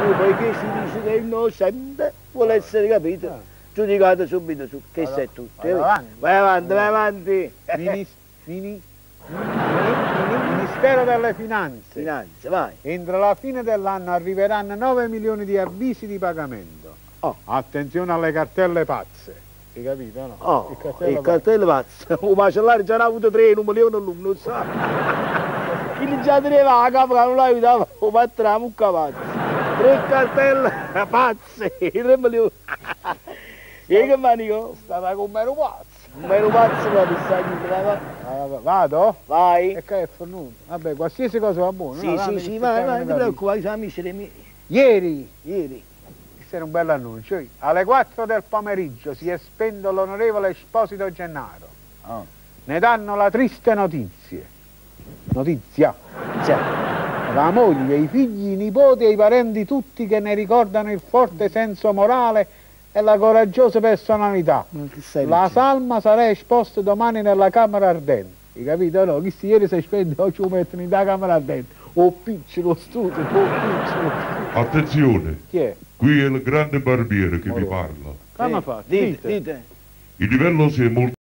poiché si dice che è innocente, vuole essere capito, giudicato subito su, che sei tutto. Vai avanti. Ministero delle Finanze. Finanze, vai. Entro la fine dell'anno arriveranno 9 milioni di avvisi di pagamento. Attenzione alle cartelle pazze. Hai capito, no? Il cartello pazzo. Un macellare già ne ha avuto 3 in 1 milione all'uno, non sa. Il già teneva la capa che non l'aiutava, o fatto la mucca pazza. 3 cartelle pazze, 3 milioni. E che manico? Stava con un mero pazzo. Un mero pazzo ma ti sta Vado? Vai. E che è fornuto? Vabbè, qualsiasi cosa va buono. Sì, vai, non ti preoccupare, siamo amici dei miei. Ieri. Questo era un bel annuncio. Alle 4 del pomeriggio si è spento l'onorevole Esposito Gennaro. Ne danno la triste notizia. La moglie, i figli, i nipoti e i parenti tutti che ne ricordano il forte senso morale e la coraggiosa personalità. La salma sarà esposta domani nella Camera Ardente. Hai capito? No? Chi ieri si è spento, oggi lo mettono in Camera Ardente. O piccolo studio, Attenzione! Chi è? Qui è il grande barbiere che vi parla. Come ha fatto? Dite. Il livello si è molto